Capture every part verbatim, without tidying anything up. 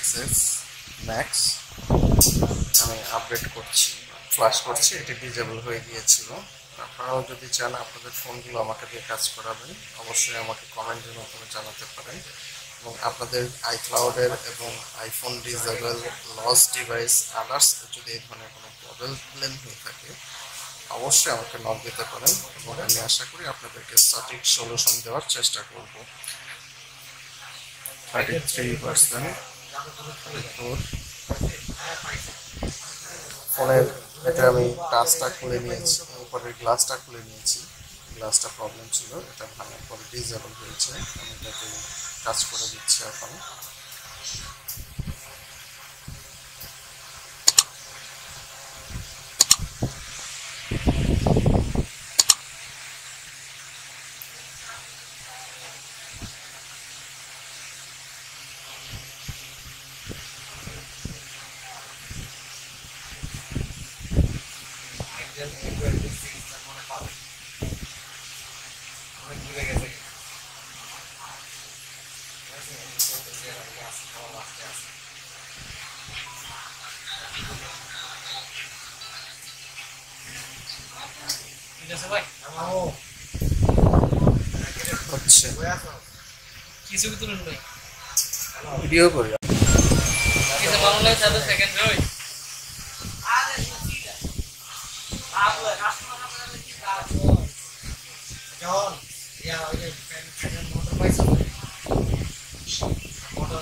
XS Max আমি update করছি, flash করছি। এটি ডিজেবল হয়ে গিয়েছিল। আপনারাও যদি চান আপনাদের ফোনগুলো আমাকে দিয়ে কাজ করাবেন, অবশ্যই আমাকে কমেন্টের মাধ্যমে জানাতে পারেন। এবং আপনাদের আইক্লাউডের এবং iPhone disable, lost device, others যদি এই ধরনের কোনো প্রবলেম হয়ে থাকে অবশ্যই আমাকে নক দিতে পারেন এবং আমি আশা করি আপনাদেরকে সঠিক সলিউশন দেওয়ার চেষ্টা করব। থার্টি থ্রি পার্সেন্ট ফোনের এটা আমি টাচটা খুলে নিয়েছি, উপরের গ্লাসটা খুলে নিয়েছি। গ্লাসটা প্রবলেম ছিল, এটা ভাঙার পরে ডিজেবল হয়েছে। আমি এটাকে কাজ করে দিচ্ছি এখন। হচ্ছে কিছু তুলুন ভাই, ভিডিও করি। কিছু ভালো লাগে তাহলে সেকেন্ড রই আরে ঠিক আছে আপনি কাস্টমার আপনাদের কি কাজ জন ইয়া ওই যে ফ্যান মোটর পাইছো motor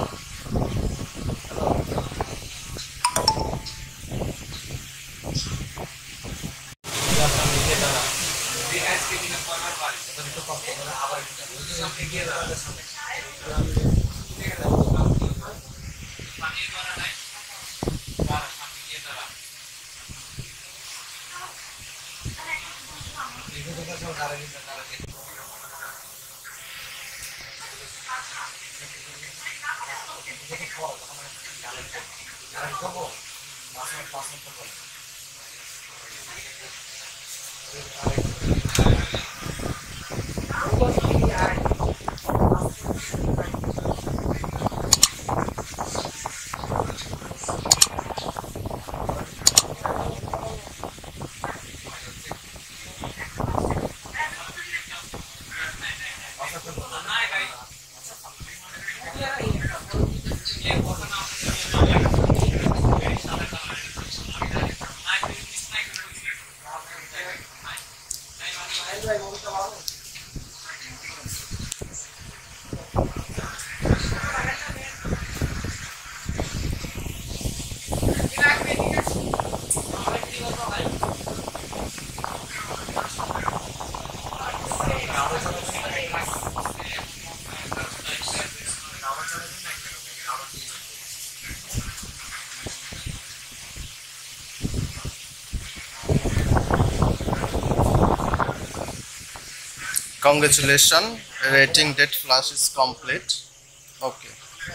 Congratulations, rating date flash is complete. Okay.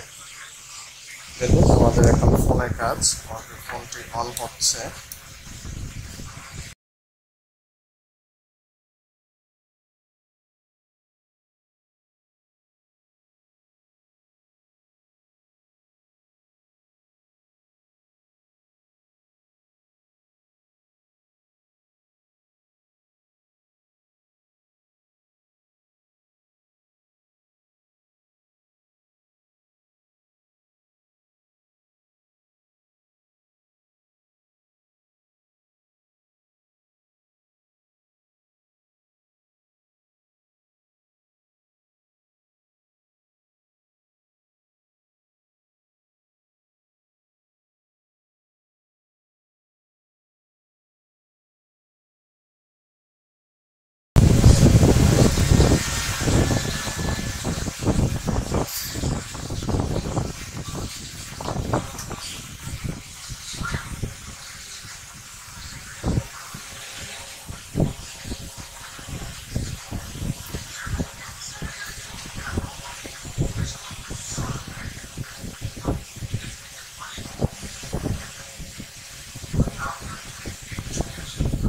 দেখুন আমাদের এখন ফোনে কাজ, আমাদের ফোনটি অন হচ্ছে।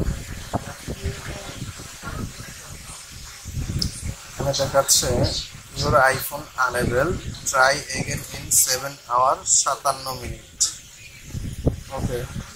এখানে দেখাচ্ছে your iPhone unable, try again in seven hour সাতান্ন মিনিট। ওকে।